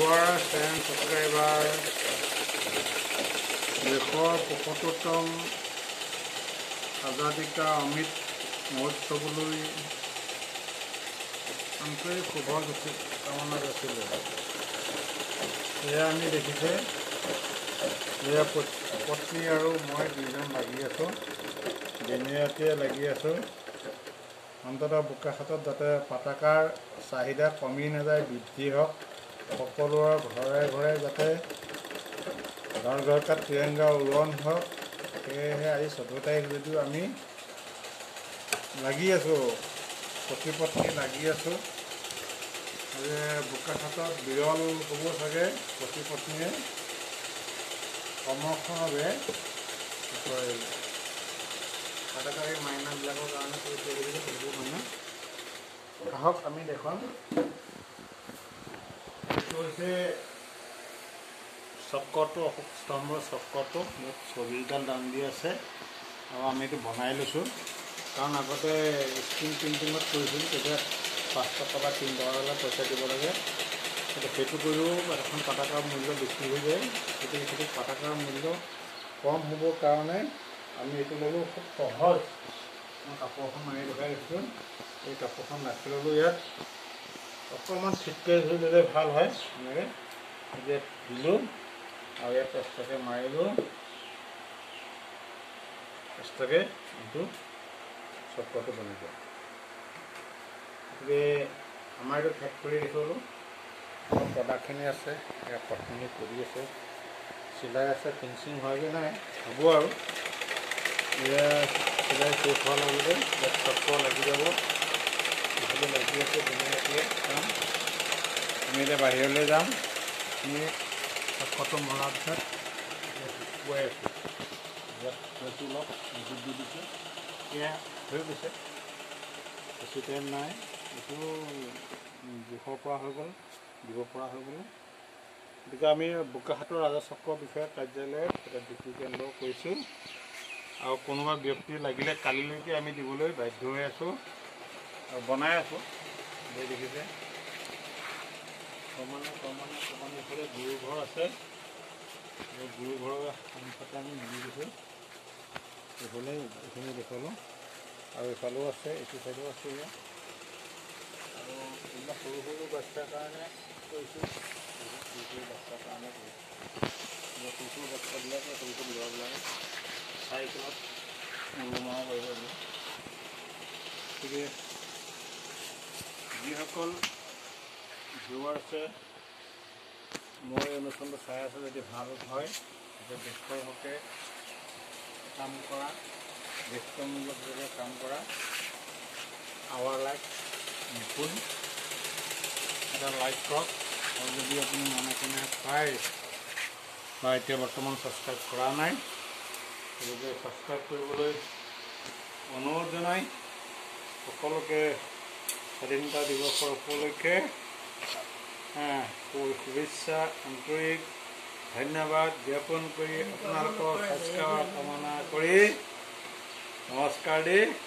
viewers and subscribers, দেশৰ ৭৫তম আজাদী কা অমৃত মহোৎসৱলৈ আন্তৰিক শুভ কামনা যাচিলোঁ। এয়া আমি দেখিছে, এয়া পত্নী আৰু মই দুজন লাগি আছোঁ, দিনে ৰাতিয়ে লাগি আছোঁ। অন্ততঃ বোকাখাতত যাতে পতাকাৰ চাহিদা কমি নাযায়, বৃদ্ধি হওক, সকলোৰে ঘৰে ঘৰে যাতে ঘৰ ঘৰ কা তিৰংগা উৰণ হওক। সেয়েহে আজি ১৪ তাৰিখ যদিও আমি লাগি আছোঁ, পতি পত্নী লাগি আছোঁ। বোকাখাতত বিৰল হ'ব চাগে পতি পত্নীয়ে সমৰ্থনভাৱে পতাকাৰী মাইনাবিলাকৰ কাৰণে কৰিছে সেইবোৰ মানে আহক আমি দেখোন। এইটো হৈছে চক্ৰটো, অশোক স্তম্ভৰ চক্ৰটো, ইয়াত ছবিডাল দাম দি আছে আৰু আমি এইটো বনাই লৈছোঁ। কাৰণ আগতে স্ক্ৰীণ প্ৰিণ্টিঙত কৰিছিলোঁ, তেতিয়া ৫ টকা বা ৩ টকা পইচা দিব লাগে। সেইটো কৰিও এখন পতাকাৰ মূল্য বেছি হৈ যায়। গতিকে সেইটো পতাকাৰ মূল্য কম হ'বৰ কাৰণে আমি এইটো ল'লোঁ। খুব সহজ, মই কাপোৰ এখন মাৰি দেখাই দিছোঁ। এই কাপোৰখন ৰাখি ল'লোঁ, ইয়াত অকণমান ঠিককৈ ধৰি ল'লে ভাল হয়। এনেকৈ ইয়াত দিলোঁ আৰু ইয়াত এক্সট্ৰাকৈ মাৰিলোঁ, এক্সট্ৰাকৈ এইটো চক্ৰটো বনাই দিওঁ। গতিকে আমাৰ এইটো ফেক কৰি দেখুৱালোঁ। প্ৰডাক্টখিনি আছে, এয়া পত্নী কৰি আছে, চিলাই আছে, ফিনিচিং হয়গৈ নাই, হ'ব আৰু। এয়া চিলাই শেষ হোৱাৰ লগে লগে ইয়াত চক্ৰ লাগি যাব। এইফালে লাগি আছে, দিনে ৰাতিয়ে কাম। আমি এতিয়া বাহিৰলৈ যাম। আমি চক্ৰটো মৰাৰ পিছত শুকুৱাই আছোঁ। ইয়াত হয়তো অলপ বিদ্যুৎ দি দিছোঁ, এয়া হৈ গৈছে, বেছি টাইম নাই। এইটো জোখৰ পৰা হৈ গ'ল, দিব পৰা হৈ গ'ল। গতিকে আমি বোকাখাতৰ ৰাজচক্ৰ বিষয়া কাৰ্যালয়ত এটা বিক্ৰী কেন্দ্ৰ কৰিছোঁ আৰু কোনোবা ব্যক্তি লাগিলে কালিলৈকে আমি দিবলৈ বাধ্য হৈ আছোঁ আৰু বনাই আছোঁ। দেখিছে ক্ৰমান্বয়ে এইফালে গুৰু ঘৰ আছে, এই গুৰু ঘৰৰ সন্মুখতে আমি মিলি দিছোঁ। এইফালে এইখিনি দেখুৱালোঁ আৰু এইফালেও আছে, এইটো চাইডেও আছে। ইয়াত আৰু এইবিলাক সৰু সৰু বাচ্ছাৰ কাৰণে কৰিছোঁ, সৰু সৰু বাচ্ছাৰ কাৰণে কৰিছোঁ। সৰু সৰু বাচ্ছাবিলাকে, সৰু সৰু ল'ৰাবিলাকে চাইকেলত ওলোমাব পাৰিব। গতিকে যিসকল ভিউৱাৰ আছে, মোৰ এই অনুষ্ঠানটো চাই আছে, যদি ভাল হয় তেতিয়া দেশৰ হকে কাম কৰা, দেশমূলকভাৱে কাম কৰা, আৱাৰ লাইক নিপুণ এটা লাইক কৰক। আৰু যদি আপুনি মনে কোনে পায় বা এতিয়া বৰ্তমান ছাবস্ক্ৰাইব কৰা নাই, গতিকে ছাবস্ক্ৰাইব কৰিবলৈ অনুৰোধ জনাই সকলোকে স্বাধীনতা দিৱসৰ উপলক্ষে শুভেচ্ছা, আন্তৰিক ধন্যবাদ জ্ঞাপন কৰি আপোনালোকৰ স্বাস্থ্য কামনা কৰি নমস্কাৰ দি